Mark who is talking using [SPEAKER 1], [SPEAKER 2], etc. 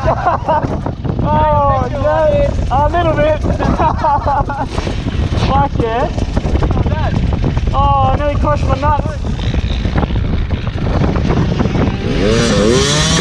[SPEAKER 1] Oh, yeah, a little bit. Fuck yeah. Oh, I nearly crushed my nuts.